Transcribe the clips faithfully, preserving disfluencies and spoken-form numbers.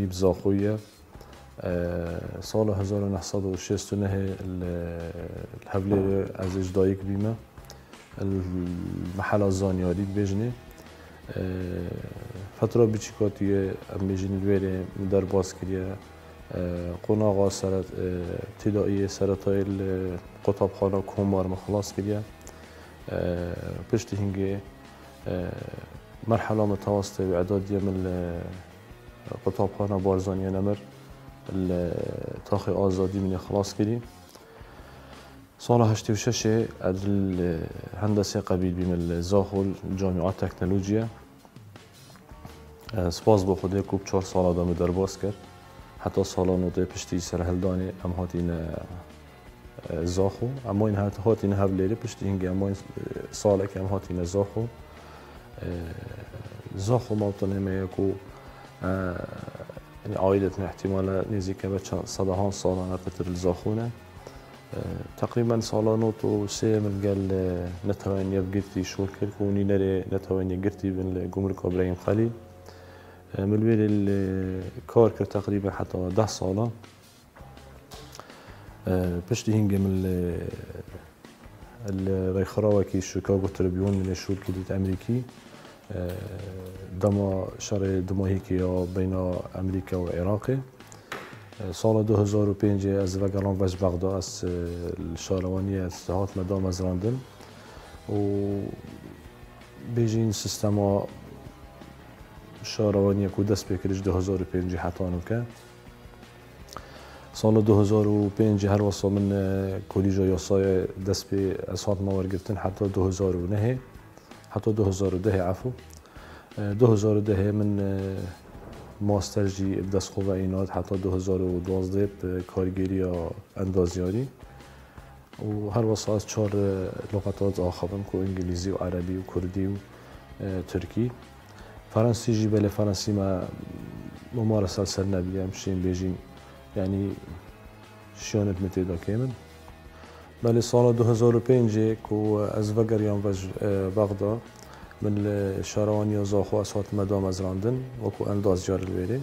ترکیب زاخویه سال هزار و نهصد و شصت و نه الهفله از اجدایک بیمه المحل زانیاری بجنه فترة بيشكاتية أميجين الويري مدار باسكريا قناغا سرط ابتدائية سرطاي القطب خانة كومار مخلاص كريا بشتي هنجي مرحلة متوسطة بإعدادية من قطب خانة بارزانية نمر التاخي آزادي من خلاص كري سال هشت و شش هندسه قبیل بیم الزاخل جامعات تکنولوژیا سپاس با خوده کوب چهار سال آدم در باز کرد حتی سالانوده پشتی سرهلدانی ام هاتین زاخو اما این هاتین هبلیری پشتی هنگی اما این ساله که ام هاتین زاخو زاخو موطنه میکو عایدتنا احتمالا نزدیک به صدهان سالانه قطر الزاخونه تقريبا سالانوت و سه من قال نتواني بقرتي شو الكل وني نري نتواني قرتي بين جمرك ابراهيم خليل من الويل الكاركر تقريبا حتى ده سالة بشتي هنجي من الريخراوة كي شيكاغو تريبيون من الشو الكديت أمريكي دما شر دماهيكي بين أمريكا والعراق سال دو هزار و پنج از وگران وج بغداد از الشاروانی از هات مدام از راندن و بیجین سیستما شاروانی کو دست بکرش دو هزار و پنج حتی نکه سال دو هزار و پنج هر وصل من کلیجا یاسای دست به از هات ماور گرفتن حتی دو هزار و نه حتی دو هزار و ده عفو دو هزار و ده من ماستر جی بدست خوبه اینات حتی دو هزار و دوازده کارگیری اندازیاری و هر وصل از چهار لغات آخرم که انگلیسی و عربی و کردی و ترکی فرانسی جی بله فرانسی ما ممارسة سر نبيه مشين بيجين يعني شيونت متيدا كامل بله سال دو هزار و پنج كو از وگریان وج بغداد من شاروانی زاخو اسات مدام از راندن وكو انداز جار الويري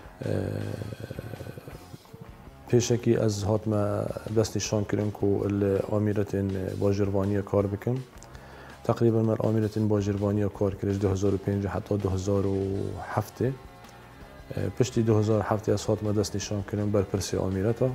پیشکی از هات ما دست نشان کردن که الامیرتین باجروانی کار بکن تقریبا من امیرتین باجروانی کار کردم دو هزار و پنج حتی دو هزار و هفت پشتی دو هزار و هفت از هات ما دست نشان کردن بر پرسی امیرتا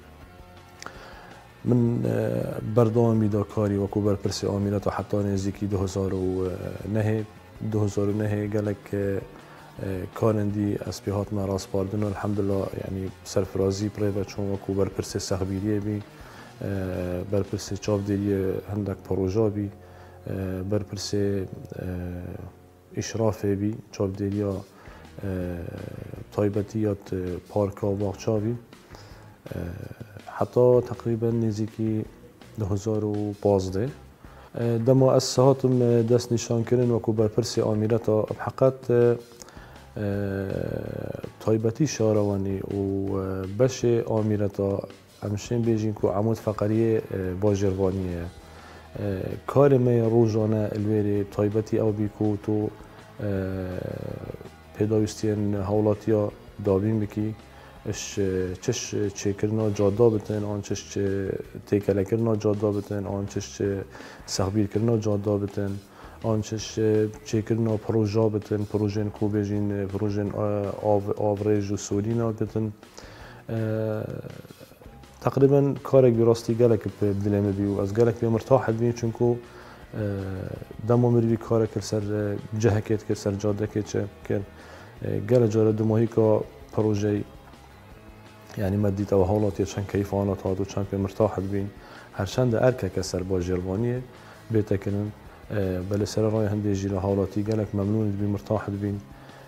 من بردامی دا کاری و کو بر پرسی امیرتا حتی نزدیکی دو هزار و نه دو هزار و نه گلک کارندی از پیهات ما راست باردن و الحمدلله یعنی سرفرازی پریده چون وکو برپرس سخبیریه بی برپرس چاودیری هندک پروژه بی برپرس اشرافه بی چاودیری تایبتیات پارک و باغچه بی حتی تقریبا نزدیکی دو هزار و پانزده دما از ساعتم دست نشان کردن وکو برپرس امیرتا بحقیقت تایبتی شاروانی و بش آمیرتا همشین بیجین که عمود فقریه باجروانیه کار می روزانه الویری تایبتی او بیکو تو پیدایستین حولاتیا دابین بکی اش چش چکرنا جادا بتن آن چش تیکله کرنا جادا بتن آن چش سخبیر کرنا جادا بتن آنچش چکرنا پروژه بتن پروژن کوبیجین پروژن آو آوریج و سولینا بتن تقریبا کارک براستی گلک بدلم بیو از گلک بی مرتاح بین چون کو دمو مروی کارک سر جهکت که سر جاده که چه کن گل جاره دماهی که پروژه یعنی مدیت او حالات چند کیفانات هاتو چند که مرتاح بین هرچند ارکه که سر با جروانیه بیتکنن بله سر رای هندی جیره حالاتی گلک ممنون بی مرتاح بین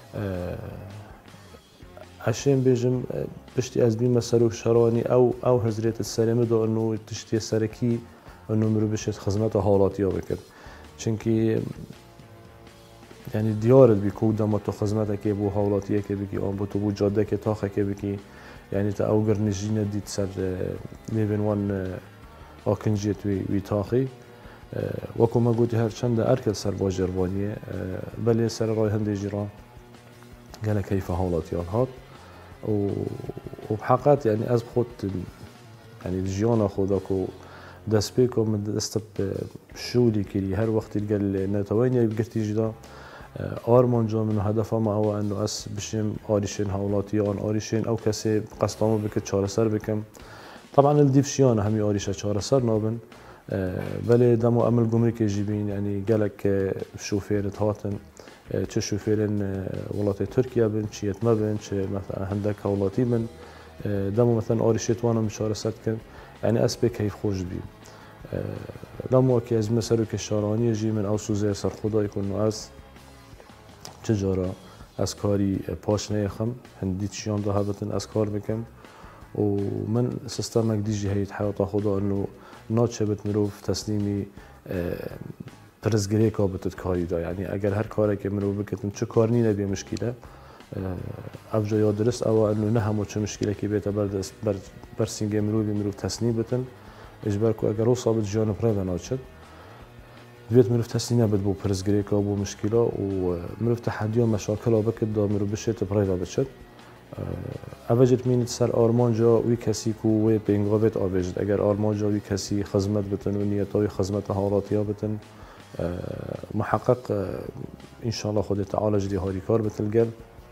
عشان بیجم پشتی از بین مسروق شرانی او او حضرت السلام دو انو تشتی سرکی انو مرو بشت خدمت حالاتی ها بکرد چونکی یعنی دیارت بی کود ما تو خدمت که بو حالاتی که بکی آن بو تو بو جاده که تاخه که بکی یعنی تا او گرنجینه دید سر نیون وان آکنجیت وی وی تاخی وكو ما قلت هرچند أركل سر باجروانية بل سر راي هندي جيران قال كيف هولات يالهات و بحقات يعني از خود يعني جيانا خودكو دست بيكو من دست بشولي كري هر وقت قال نتوانيا بقرتي جدا آرمان جا من هدفه ما هو انه اس بشم آريشين هولاتيان آريشين او كسي قصدامو بكت چاره سر بكم طبعا الديفشيان همي آريشة چاره سر نابن بله دمو عمل جمركي جيبين يعني قالك شوفير هاتن چه شوفيرن ولات تركيا بن چيت ما بن چه مثلا هندك هولاتي من دمو مثلا آريشيت وانا مشاره سر كن يعني اس بك كيف خوش بي دمو كي از مسرو كشاراني جي من او سوزير سر خدا يكون از چجارا از کاری پاش نیخم هندی چیان ده هبتن از کار بکم و من سیستمک دیجی هیت حیات خدا انو ناچه بت مروف تسلیمی پرزگری که بتد کاری دا یعنی اگر هر کاری که مروف بکتن چه کار نی نبیه مشکله افجا یا درست او انو نه همو چه مشکله که بیتا بردست بر برسینگه مروفی مروف تسلیم بتن اجبر که اگر او ثابت جان پرده ناچد بيت مروف تسلينا بد بو برزجريكا بو مشكلة ومروف تحديا مشاكل بكد دا مروف بشت برايدا بشت اوجد مين سر آرمان جا وی کسی کو وی بینگابت آوجد اگر آرمان جا وی کسی خدمت بتن و نیتای خدمت حالاتیا بتن محقق ان شاء الله خود تعالى جدي هاري کار بتلقر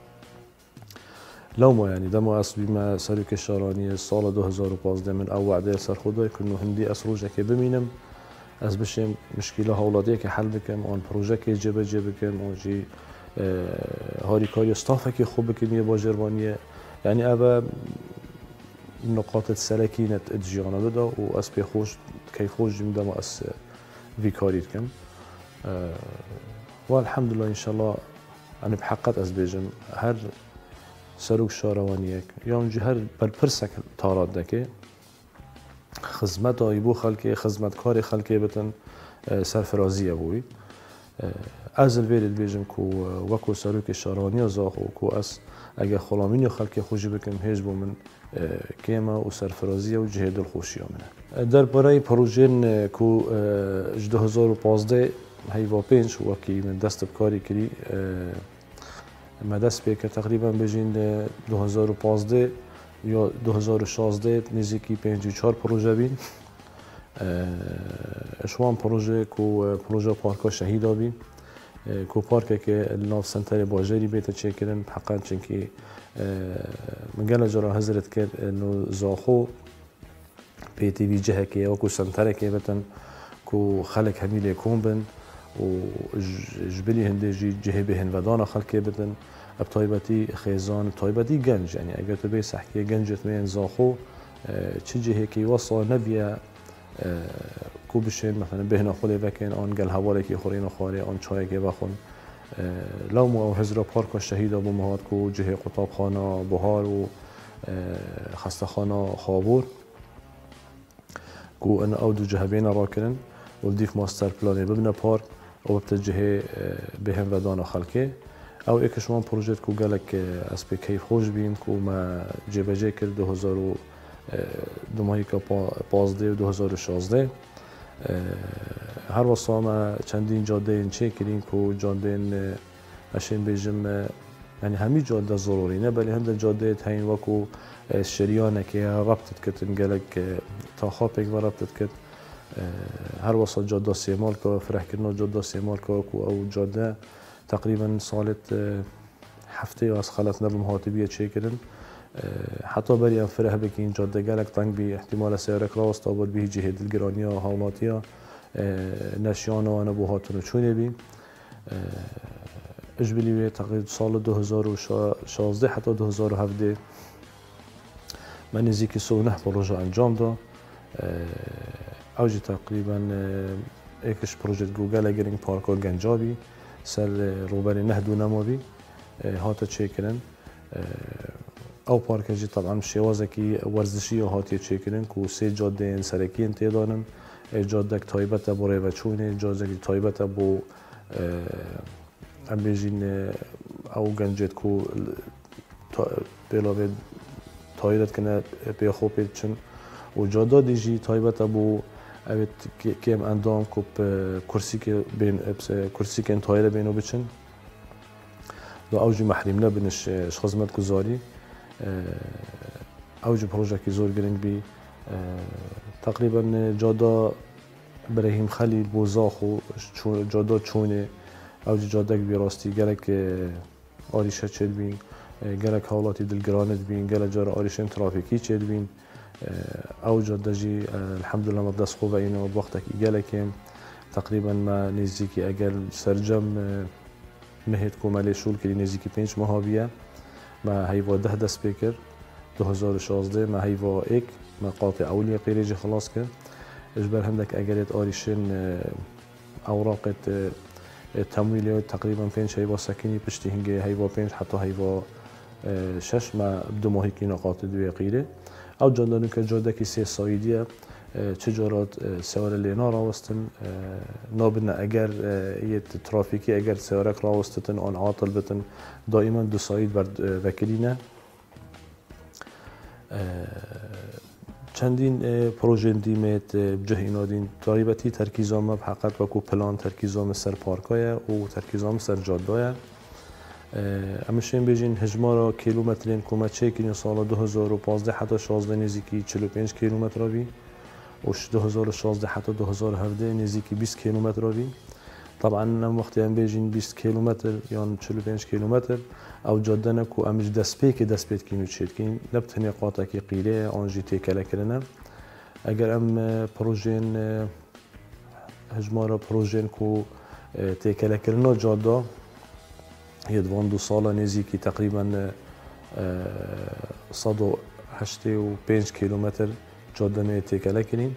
لو ما يعني دمو اصلي ما سرك الشاراني سال دو هزار و پانزده من او وعده سر خدای کنو هندی اسروجه که ببینم از بشم مشکل حالاتیه که حل بکم آن پروژه که جبه جبه کم آن جی هاری کاری استافه که خوب بکنیه با جربانیه یعنی اوه نقاط سرکینت ادجیانه بده و از پی خوش که خوش جمیده ما از وی کاری کم و الحمدلله انشالله انا بحقت از بیجم هر سروک شاروانیه یا اونجی هر برپرسک تاراد دکه خدمت آیبو خلقی خدمتکار خلقی بتن سرفرازی بوی از الویل بیجم کو وکو سروک شارانی زاخو کو از اگر خلامین خلقی خوشی بکن هیچ بو من کیما و سرفرازی و جهاد الخوشی منه در برای پروژه کو دو هزار و پانزده هیوا پنج وکی من دست بکاری کری ما دست بیکر تقریبا بجین دو هزار و پانزده یا دو هزار و شانزده نزدیکی پنج و چهار پروژه بین اشوان پروژه کو پروژه پارک شهیدا بین کو پارک که ناف سنتر باجری بیت چه کردن حقا چنکی مگل جرا حضرت کرد انه زاخو پی تی وی جهه که کو سنتر که بتن کو خلق همیل کون بن و جبلی هندجی جهه بهن ودان خلق بتن بطایبتی خیزان بطایبتی گنج یعنی اگر تو به سحکی گنجت من زاخو چه جهه که وصل نبیه کو بشین مثلا بهنا خود وکن آن گل حواله که خورین و خاره آن چای که بخون لو مو حضر پارک شهید ابو مهاد کو جهه قطاب خانه بهار و خسته خانه خابور کو ان او دو جهه بین راکن ولدیف ماستر پلان ببنه پارک او بتجهه بهم ودان خلقه او اکشوان پروژه کو گلک از به کیف خوش بین کو ما جبه جه کرد دو هزار و دو ماهی که پازده و دو هزار و شانزده هر واسه ما چندین جاده این چه کردیم کو جاده این اشین بیجم یعنی همی جاده ضروری نه بلی هم جاده تاین وکو شریانه که ربطت کتن گلک تا خواب یک و ربطت کت هر واسه جاده سیمال که فرح کردن جاده سیمال که کو او جاده تقریبا سالت هفته از خلط نبم هاتبیه چه کردن حتی بری ام فرح بکین جاده گلک تنگ بی احتمال سیارک راست آباد بی جهه دلگرانی ها حالاتی ها نشیان و نبوهاتون چونه بی اجبلی بی تقریبا سال دو هزار و شانزده حتی دو هزار و هفده من نزدیکی سو نه پروژه انجام دا اوجی تقریبا ایکش پروژه گوگل گرینگ پارک و گنجابی سر روبری نهدو نمابی هاتا چه کرن او پارک جی طبعا شوازه کی ورزشی هاتی چه کرن کو سه جاده سرکی انتدانن جاده تایبت برای بچونه جاده تایبت بو ام بیجین او گنجت کو بلاوی تایبت کنه بیا خوب چن و جاده دیجی تایبت بو اوت کم اندام کوب کرسی که بین کرسی که انتهایی بینو بچن دو اوجی محرم نبینش خدمت گذاری اوج پروژه کی زور گرنگ بی تقریبا جادا ابراهیم خلیل بوزاخ و جادا چونه اوج جادا بی راستی گلک آریشه چل بین گلک حالاتی دلگراند بین گلک جار آریشن ترافیکی چل بین او جادا جی الحمدلله مبدس خوب اینو وقتك گلکیم تقریبا ما نزدیکی اگر سرجم مهد کومالی شول کلی نزدیکی پنج ماهابیه ما هیوا ده دست بکر دو هزار و شانزده ما هیوا ایک ما قاطع اولی قیریجی خلاص کرد اجبر هندك اگرت آریشن اوراق تمویلی تقریبا پنج هیوا سکنی پشتی هنگه هیوا پنج حتی هیوا شش ما دو ماهی کی نقاط دوی قیره او جادانو که جاده کی سه سایدیه چجورات سوار لینا راوستن نابن اگر یه ترافیکی اگر سوارک راوستن آن عاطل بتن دائما دو ساید برد وکلینه چندین پروژه دیمت بجه اینا دین تقریباتی ترکیزام بحقیقت وکو پلان ترکیزام سر پارکای و ترکیزام سر جاده‌ای امشین بیشین هجمارا کیلومترین کومه چه کنی سال دو هزار و پانزده حتی شانزده نزدیکی چهل و پنج کیلومتر روی وش دو هزار و شانزده حتی دو هزار و هفده نزدیکی بیست کیلومتر روی طبعا نم وقتی هم بیشین بیست کیلومتر یا چهل و پنج کیلومتر او جاده نکو امش دست پی که دست پیت کینو چید کین نبتنی قاطع کی قیره آنجی تکل کردن اگر ام پروژین هجمارا پروژین کو تکل کردن جاده یدوان دو سال نزدیکی تقریبا صد و هشتاد و پنج کیلومتر جاده نه تکل کردیم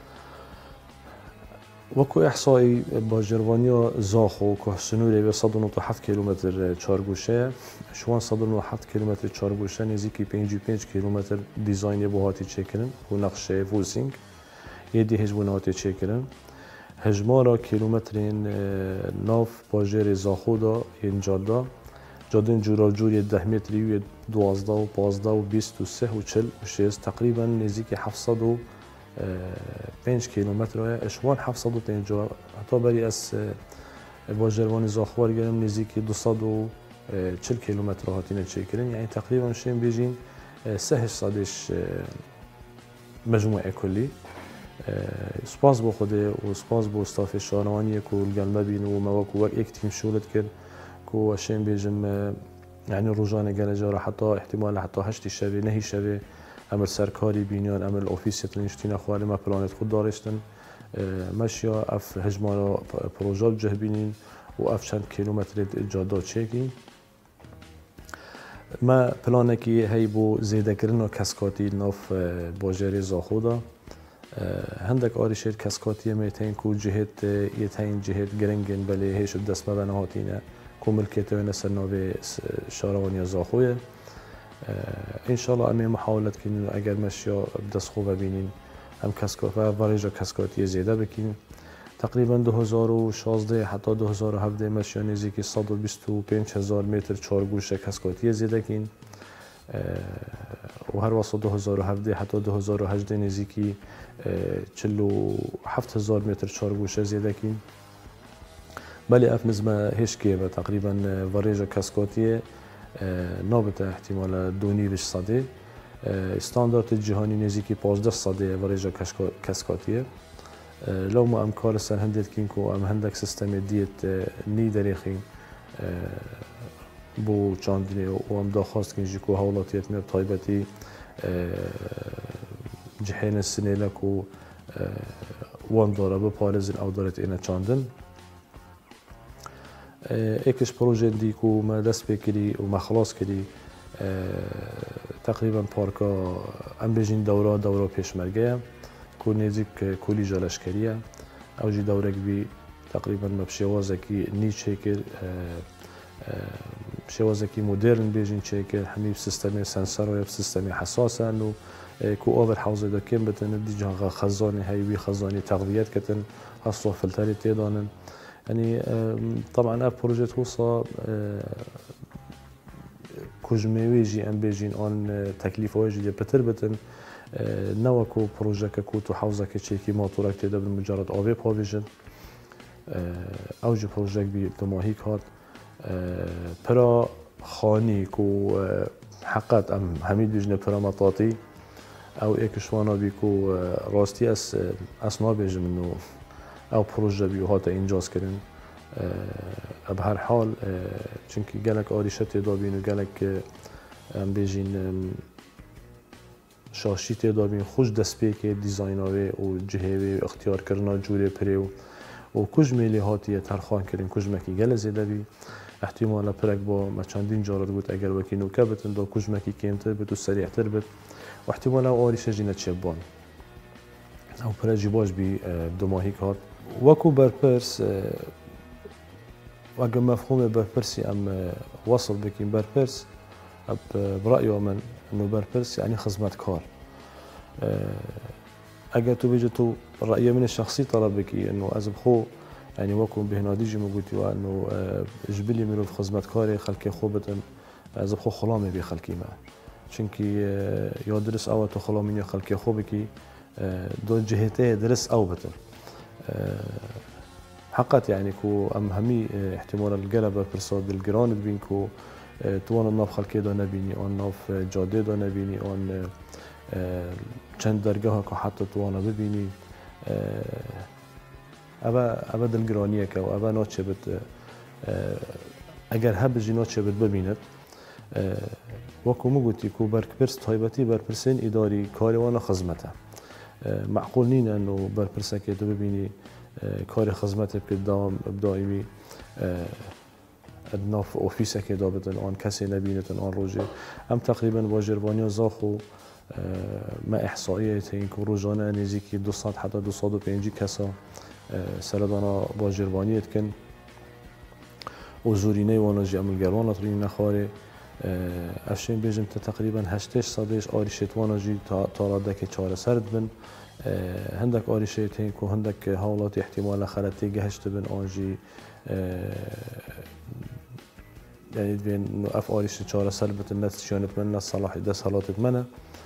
وکو احصایی با جروانیا زاخو که سنوری به صد و نود و هفت کیلومتر چارگوشه شوان صد و نود و هفت کیلومتر چارگوشه نزدیکی پنجاه و پنج کیلومتر دیزاین بوهاتی چکرن و نقشه فولسینگ یدی هجموناتی چکرن هجمارا کیلومترین ناف باجر زاخو دا این جاده جاده جورا جوری ده متری و دوازده و پانزده و بیست و سه و چل و شیست تقریبا نزدیک هفتصد و پنج کیلومتر اشوان هفتصد و پنجاه حتی بری از باجروان زاخوار گرم نزدیک دویست و چهل کیلومتر هاتین چکرین یعنی تقریبا شیم بیجین سه صدش مجموعه کلی سپاس با خوده و سپاس با استاف شاروانی که الگلمه بین و مواقع یک تیم شولت کرد که شیم بیجم یعنی روزانه گلجاره حتی احتمال حتی هشت شبه نهی شبه عمل سرکاری بینیان عمل اوفیسیت لنشتین اخوانی ما پلانت خود دارشتن ماشیا اف هجمارا پروژه جه بینین و اف چند کیلومتر جاده چکی ما پلانه که هی بو زیده کردن و کسکاتی ناف باجری زاخودا هندک آریشیر کسکاتی میتین کو جهت یتین جهت گرنگن بله هیچ دست ما بنهاتینه کوملکیت و نسر ناوی شاروانی زاخویه انشالله امی محاولت کنیم اگر مشیا بدست خوب ببینیم هم کسکات و واریجا کسکاتی زیاده بکنیم تقریبا دو هزار و شانزده حتی دو هزار و هفده مشیا نزدیک صد و بیست و پنج هزار متر چارگوشه کسکاتی زیاده کن و هر واسه دو هزار و هفده حتی دو هزار و هجده نزدیکی چهل و هفت هزار متر چارگوشه زیاده کن بله اف نزمه هیچ که تقریبا واریجا کسکاتی نابت احتمال دونی بش صده استاندارد جهانی نزدیکی پانزده صده واریجا کسکاتیه لو ما ام کار سر هندت کینکو ام هندک سیستم دیت نی دریخی بو چاندنی و ام داخواست کنجی کو حولاتیت می طایبتی جهان سنه لکو وام داره به پارزن او دارت اینا چاندن ایکش پروژه دی کو ما دست بکری و ما خلاص کری تقریبا پارکا ام بیجین دوره دوره پیشمرگه کو نزدیک کلیجا لشکریه اوجی دوره بی تقریبا ما بشوازکی نی چکر بشوازکی مدرن بیجین چکر همین سیستم سنسور و سیستم حساسه انو کو اوور حوزه دا کم بتن دی جاها خزانه هیوی خزانه تقویت کتن اصلا فلتری تیدانن يعني طبعا اف بروجه توصى كوجميويجي ام بيجين اون تكليف واجي بتر بتن نوكو بروجه كو تو حوزه كتشيكي موتورك تيدا بالمجرد اوفي بروفيجن اوجي بروجه بي دماهيك هات برا خاني كو حقات ام حمید بجنه پرامطاطی او ایکش وانا بیکو راستی اس اسنا بیجم انه او پروژه بیو هاتا انجاز کرن به هر حال چونکی گلک آریشت دابین و گلک ام بیجین شاشی دابین خوش دست پی که دیزایناوی و جهوی اختیار کرنا جوری پریو و کج میلی هاتی ترخان کردن کج مکی گل زیده بی احتمالا پرک با ما چندین جارت بود اگر وکی نوکه بتن دا کج مکی کمتر بت و سریعتر بت و احتمالا آریشه جینه چبان او پرجی باش بی دو ماهی هات وکو برپرس واقع مفهوم برپرسی ام وصل بکیم برپرس برأي من انه برپرس يعني خدمت کار اگر تو بيجي تو رأيي من الشخصي طلبك انه از بخو يعني وكم بهناديجي موجودي وانه جبلي منو في خدمت كاري خلقي خوبتن از بخو خلامي بي خلقي ما چونكي يا درس او تو خلامين يا خلقي خوبكي دو جهته درس او بتن حقت يعني كو ام همي احتمال القلبه برصاد الجران بين كو توان الناف خلقي دا نبيني اون ناف جاده دا نبيني اون چند درگاه که حتی توانا ببینی ابا ابا دلگرانیه که و ابا ناچه بد اگر هبجی ناچه بد ببیند وکو مگوتی کو برپرس تایبتی برپرسین اداری کاری وانا خدمته معقول نین انه برپرسه که تو ببینی کاری خدمته بکد دام دائمی ناف اوفیسه که دابتن آن کسی نبینتن آن روزه ام تقریبا واجربانی زاخو ما احصائیه تین که روزانه نزدیکی دویست حتی دویست و پنجاه کسا سردانا واجربانی کن و زورینه وانا جی عملگران اطرین نخاره افشین بیجم تا تقریبا هشتش سادش آریشت وانا جی تاراده که چاره سرد بن هندک آریشه تین که هندک حالات احتمال خرطی گهشت بن آنجی يعني بين اف آریش چاره سرد بتن نتیجانت من صلاح دست حالاتت منه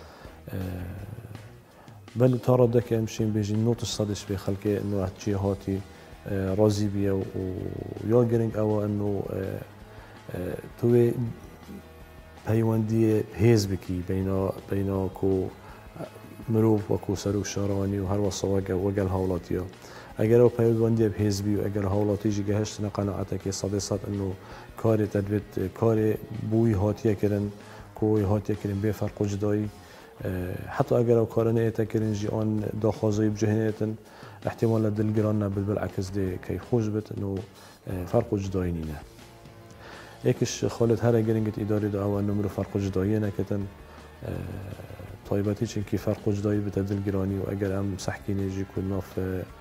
بل تارده که امشین بیجین نوتش صدش به خلقه انه هاتشی هاتی راضی بیه و یا گرنگ او انه توی پیوندی هیز بکی بینا بینا کو مروف و کو سروک شارانی و هر وصواقه و گل حولاتیه اگر او پیوندی هیز بی و اگر حولاتی جی گهشت نقناعته که صد صد انه کاری تدبیت کاری بوی هاتیه کرن کوی هاتیه کرن به فرق و جدایی حتی اگر او کارنه ایتا کرن جی آن داخوازی بجهنیتن احتمال دلگران نبل بالعکس ده که خوش بت انه فرق و جدایی نینه یکیش خالد هر گرنگت اداری دا او نمرو فرق و جدایی نکتن طایبتی چون که فرق و جدایی بت دلگرانی و اگر ام سحکی نیجی کن ناف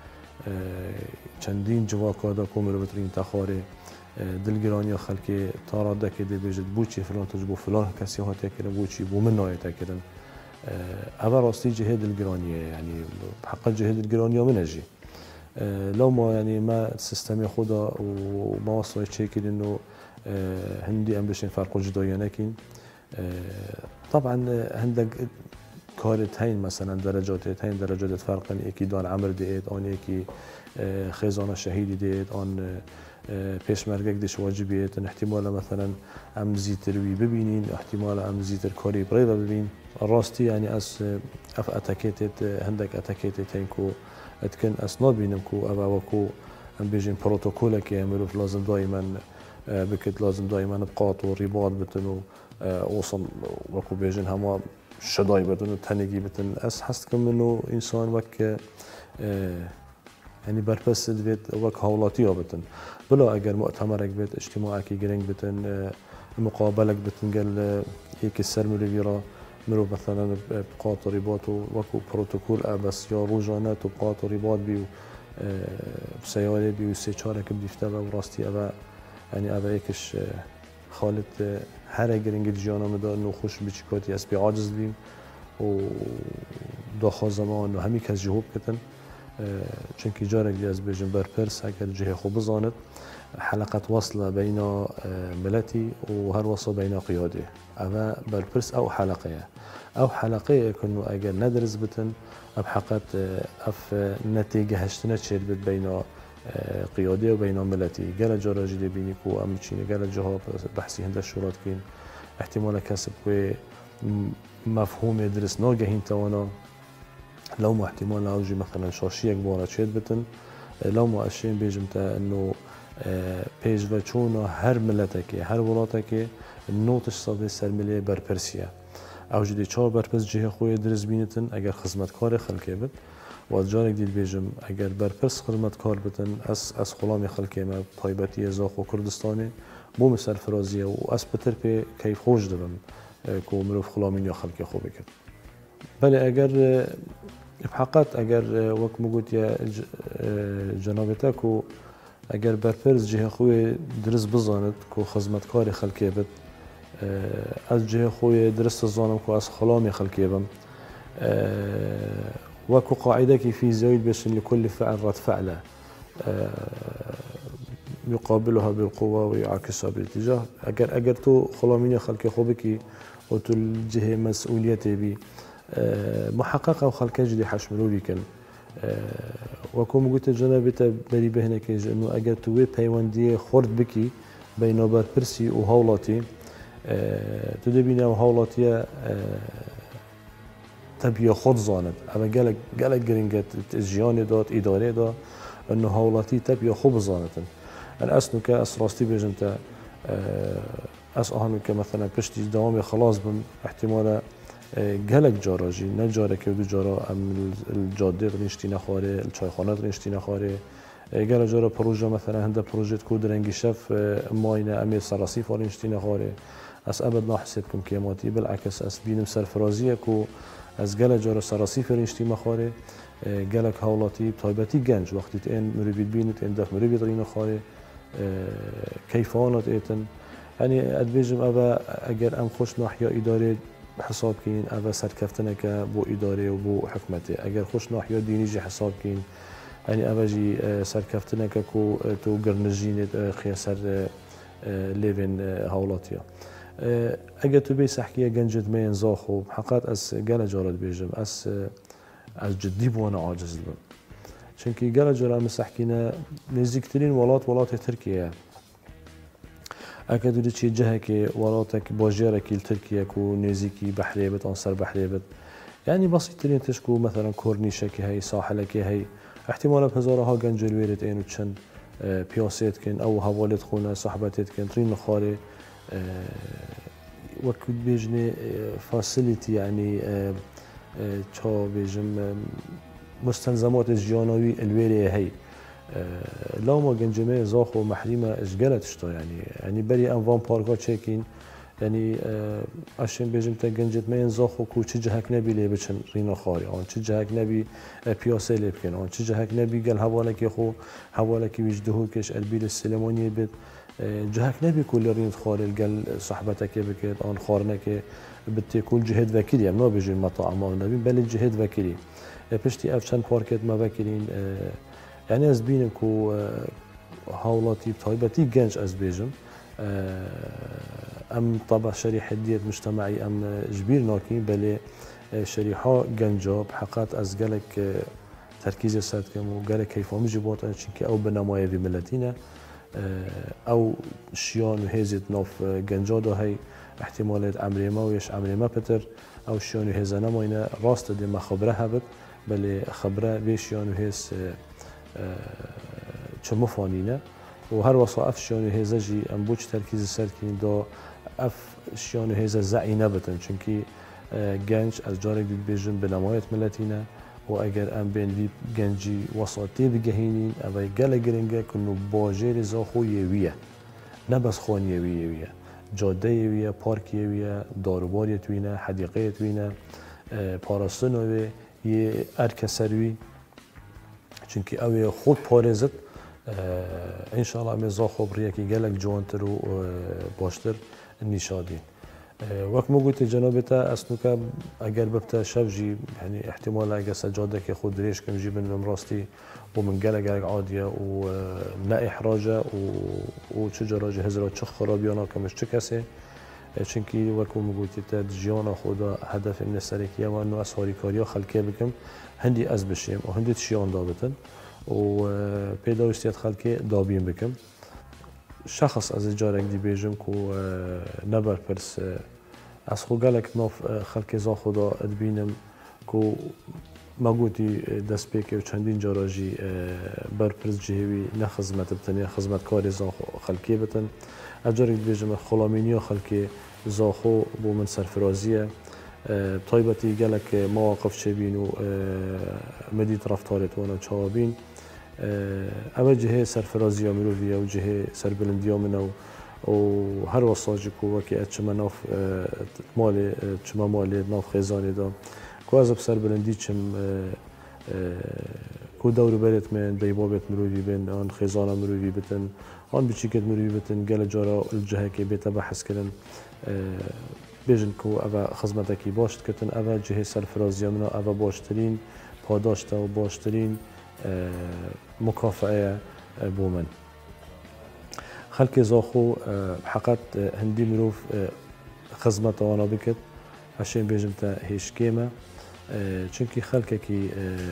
چندین جواکا دا کومرو بترین تخاره دلگرانی خلقی تاراده که دی بیجد بوچی فلان تجبو فلان کسی هاتی کرن بوچی بو من نایتا کرن اول راستی جهه دلگرانیه يعني حقا جهه دلگرانیه من اجي لو ما يعني ما سيستمي خدا وما وصل شيء كده انه هندي ام بشين فرق جدايا لكن طبعا عندك كارت هين مثلا درجات هين درجات فرق اكيد عن عمر ديت اون اكي خزانه شهيدي ديت اون پیش مرگک دش واجبیت احتمال مثلا ام زیتر وی ببینین احتمال ام زیتر کاری برای ببین راستی یعنی از اف اتاکیت هندک اتاکیت تینکو اتکن از نبینم کو او وکو ام بیجین پروتکل که امروز لازم دائما بکت لازم دائما بقاط و رباط بتنو وصل وکو بیجین هما شدای بتنو تنگی بتن از حست کم منو انسان وک يعني برپس بيت وك هولاتي بتن بلا اگر مؤتمرك بيت اجتماعك جرينج بتن مقابلك بتن قال هيك السر مريفيرا مرو مثلا بقاط رباط وكو بروتوكول بس يا روجانات وبقاط رباط بيو سيارة بيو سيشارك بديفتها وراستي ابا يعني ابا هيكش خالد هر جرينج جيانا مدا انه خوش بچكاتي اس بي عاجز بيم و داخل زمان و همي كز جهوب كتن چونکی جارك دي از بيجن برپرس اگر جهه خوب بزاند حلقة وصل بين ملتي وهر وصل بين قيادة اما برپرس او حلقة او حلقة كنو اگر ندرس بتن اب حقت اف نتيجة هشتنا تشير بت بين قيادة وبين ملتي قال جارا جدي بيني كو ام تشيني قال جهاب بحثي هند الشورات كين احتمال كسب و مفهوم درس ناگهین توانا لو ما احتمال اوجي مثلا شاشيك بورا تشيد بتن لو ما اشين بيجمتا انه پیش و چون هر ملتکی هر ولاتکی نوتش صد سرملیه برپرسیه او جدی چهار برپرس جه خوی درس بینتن اگر خدمتکار خلقی بد و جارک دید بیجم اگر برپرس خدمتکار بتن از از خلامی خلقی ما طایبتی زاخ و کردستانی بو مثال فرازیه و از بتر پی کیف خوش دبم کو مروف خلامین یا خلقی خوب کرد بله اگر بحقیقت اگر وقت مگوت یا جنابتا کو اگر برپرس جه خوی درس بزاند کو خدمتکار خلقی بد از جه خوی درس زانم کو از خلامی خلقی بم وكو قاعدة في زايد بس لكل فعل رد فعله يقابلها بالقوة ويعكسها بالاتجاه أجر أجر تو خلامين خلق خوبكي وتلجه مسؤوليته بي محققة وخلق جدي حشملو بيكن وكو مقولت جنابته بري بهنك إنه أجر تو بيواندية خرد بكي بين بربرسي وهولاتي تدبينا وهولاتيا تبيه خود زاند اما جالك جالك جرينجت جياني دات اداري دا انه هولاتي تبيه خوب زانتن الاسنو كاس راستي بيجنتا اس اهم كمثلا بشتي دوامي خلاص بم احتمال جالك جاراجي نجارك ودو جارا ام الجاده ريشتي نخاره الچايخانه ريشتي نخاره جالك جارا بروجه مثلا هنده بروجه كود رنگي شف ماينه امي سراسي فاريشتي نخاره اس ابد نحسبكم كيماتي بالعكس اس بينم سرفرازيه كو از گل جار سراسی فرنشتی مخاره گلک هولاتی تایبتی گنج وقتی تن مربیت بینت تن دف مربیت رین خاره کیفانات ایتن یعنی ادبیجم اوه اگر ام خوش ناحیه اداره حساب کین اوه سرکفتنه که بو اداره و بو حکمته اگر خوش ناحیه دینی جی حساب کین یعنی اوه جی سرکفتنه که کو تو گرنجینت خیاسر لیون هولاتیا اگر تو بی سحکیه گنجت مین زاخو حقیقت از گل جارد بیجم از از جدی بوانه عاجز بم چونکی گل جارد مسحکینه نزدیکترین ولات ولات ترکیه اگر دوری چی جهه که ولاتک باجره کیل ترکیه کو نزدیکی بحریه بد آنصر بحریه بد یعنی بسیط ترین تشکو مثلا کورنیشه که هی ساحله که هی احتمالا هزارها گنجل ویرت اینو چند پیاسیت کن او حوالت خونه صحبتت کن ترین خاره وكنت بيجني فاسيليتي يعني تا بيجم مستلزمات الجيانوي الويري هي لو ما جنجمه زاخو محرمه اشغلت شتا يعني يعني بري انوان باركا تشيكين يعني عشان بيجم تا جنجت مين زاخو كو چه جهك نبي لي بچن رينا خاري اون چه جهك نبي بياسه لي بكن اون چه جهك نبي قال حوالك خو حوالك وجدهو كش البيل السليماني بد جهك نبي كل رين خارل قال صاحبتك بكت آن خارنك بتي كل جهد وكيلي ما بيجي المطاعم ما نبي بل جهد وكيلي بشتي افشان باركت ما وكيلين يعني از بينم كو هاولاتي طيبتي جنج از بيجم ام طبعا شريحه ديت مجتمعي ام جبير ناكي بل شريحه جنجا بحقات از قالك تركيز سات كم وقالك كيف هم يجيبوها او بنمايه في ملتينا او شيان وهزت ناف جنجادا هي احتمالات عمري ما ويش عمري ما بتر او شيان وهزنا ماينا راست دي ما خبره هبت بل خبره بي شيان وهز چه مفانينه وهر وصاف شيان وهزا جي ام بوش تركيز سركين دا اف شيان وهزا زعي نبتن چونكي گنج از جارك دي بيجن بنمايت ملتينا و اگر ام بین وی گنجی وساطی بگهینین اوی گله گرنگه کنو باجر زاخو یویه نه بس خان یویه یویه جاده یویه پارک یویه داروبار یتوینه حدیقه یتوینه پاراستن اوی یه ارکسروی چونکی اوی خود پارزد انشاءالله ام زاخو بریه که گلک جوانتر و باشتر نشادین وقت ما قلت جنابته اسنوكا اگر ببتا شفجي يعني احتمال اگر سجاده که خود ريش كم جيب من راستي ومن قلق قلق عاديه ونا احراجه وشجراجه هزرا چه خرابيانا كمش چه كسي چونكي وقت ما قلت تا جيانا خدا هدف من السركيه وانه اسهاري كاريا خلقه بكم هندي از بشيم وهندي تشيان دابتن و پیدا استياد خلقه دابين بكم شخص از جارك دي بيجم كو نبر برس از خو گلک ناف خلق زا خدا ادبینم كو مگوتی دست پیک و چندین جاراجی بر پرز جهوی نه خدمت بتن یا خدمت کاری زا خلقی بتن اجاری بیجم خلامینی خلقی زا خو بو من سرفرازیه طایبتی گلک مواقف چه بینو مدیت رفتارت وانا چابین اول جهه سرفرازی مروی و جهه سربلندی منو و هر وصاجي كو وكي اتشما ناف مالي اتشما مالي ناف خيزاني دا كو از بسر بلندي چم كو دور بريت من ديبابت مروي بين ان خيزانا مروي بتن ان بچيكت مروي بتن قال جارا الجهه كي بيتا بحث كرن بيجن كو اوا خدمتكي باشت كتن اوا جهه سرفرازي منا اوا باشترين پاداشتا و باشترين مكافئه بومن خلق زاخو حقت هندی مروف خدمت آنها بکد عشان بیجم تا هیچ کیمه چونکی خلق کی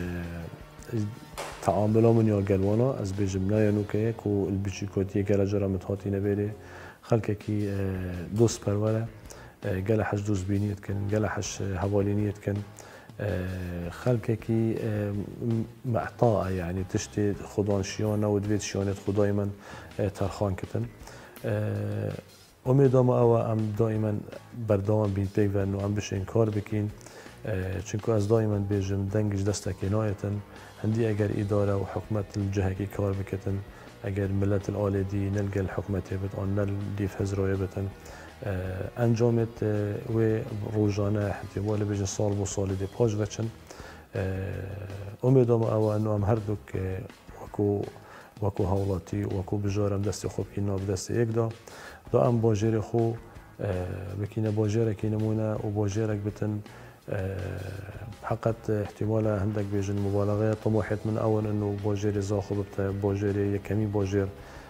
تعامل من یا گلوانا از بیجم نه یعنی که کو البچیکاتی گل جرا متهاتی نبره خلق کی دوست پروره گل حش دوست بینیت کن گل حش حوالینیت کن خلق کی معطاء يعني تشتي خدان شيانه ودويت شيانه خدای من ترخان کتن امیدوارم او ام دائما بردام بین پیک و ام بشین کار بکین چونکه از دائما بیجم دنگش دست کنایتن هندی اگر اداره و حکومت الجهه کی کار بکتن اگر ملت الآلدی نلقى الحكومة بتان نل ديف هزرايا بتن انجامت و روزانه احتمال بيجن سال بو سال دي باج وچن امیدوارم او انو هم هر دوک وکو وکو هولاتی وکو بجارم دست خوب کینا به دست یک دا دا ام باجر خو بکینه باجر کی نمونه و باجرک بتن حقت احتمال هندك بيجن مبالغه طموحت من اول انه باجر زاخو بتا باجر يكمي باجر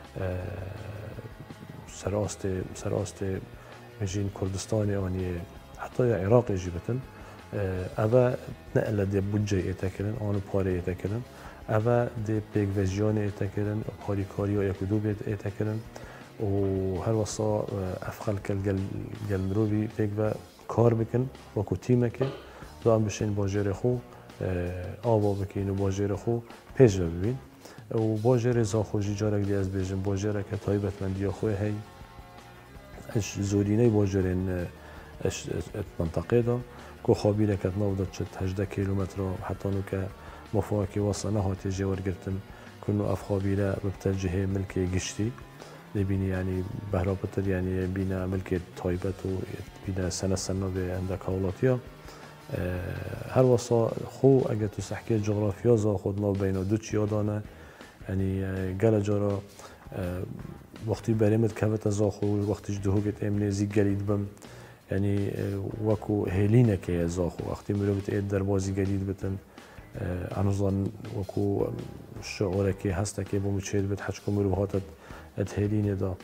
سراست سراست بيجين كردستاني يعني حتى عراقي جبتن اوا نقل دي بودجه يتكلن اون باري يتكلن اوا دي بيك فيجن يتكلن باري كاريو يكدو بيت يتكلن وهر وصا افخل كل جل مروي بيك کار بکن و کو تیمه که دام بشین باجر خو آوا بکین و باجر خو پیش ببین و باجر زاخو جارک دی از بیجن باجر که تایبت من دیا خوی هی اش زورینه باجرین اش منطقه دا کو خابیره که نودا چت هجده کیلومتر حتی نو که مفاکی وصله هاتی جوار گرتن کنو اف خابیره ببتجه ملکی گشتی بینی یعنی بهرابتر یعنی بینا ملک تایبت و بینا سنه سنه به اندک هولاتیا هر وصا خو اگه تو سحکی جغرافیا زا خود ما بین دو چیا دانه یعنی گل جارا وقتی بریمت کبت زا خو وقتی جدهوگت امنیزی گلید بم یعنی وکو هلینه که زا خو وقتی مروبت اید در بازی گلید بتن انوزان وکو شعوره که هسته که بوم چید بت حج کو مرو هاتت اتهلینه دا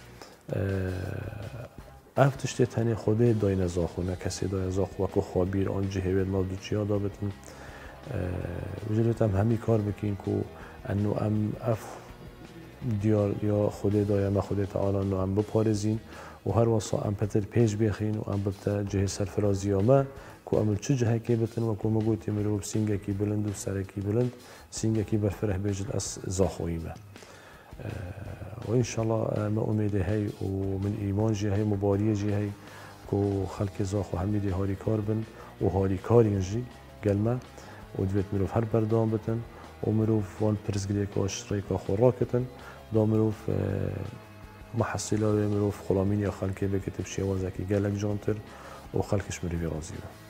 افتشته تنی خوده دای نزاخو نه کسی دای نزاخو وکو خابیر آن جهوید نادو چیا دا بتن وجدت هم همی کار بکین کو انو ام اف دیار یا خوده دای ما خوده تعالی انو ام بپارزین و هر وصا ام پتر پیش بیخین و ام ببتا جه سرفرازی ما کو امل چه جهه کی بتن و کو مگوتی مرو سینگه کی بلند و سره کی بلند سینگه کی برفره بیجد از زاخوی ما وإن شاء الله ما أميدي هاي ومن إيمان جي هاي مبارية جي هاي كو خلق زاخ وحميدي هاري كاربن وهاري كارين جي قلمة ودويت مروف هر بردام بتن ومروف وان برزقليك واشتريكا خوراكتن دا مروف محصلة مروف خلامين يا خلقي بكتب شي وزاكي قالك جانتر وخلقش مريفي غازيبه